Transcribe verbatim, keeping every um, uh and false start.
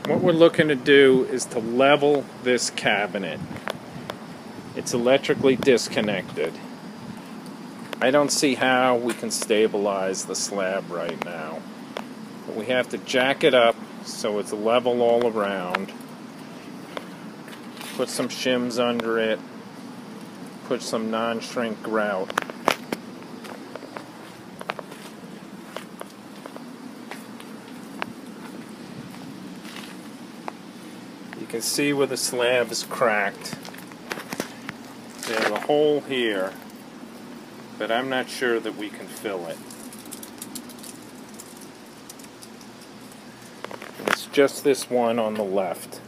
What we're looking to do is to level this cabinet. It's electrically disconnected. I don't see how we can stabilize the slab right now. But we have to jack it up so it's level all around. Put some shims under it. Put some non-shrink grout. You can see where the slab is cracked. There's a hole here, but I'm not sure that we can fill it. It's just this one on the left.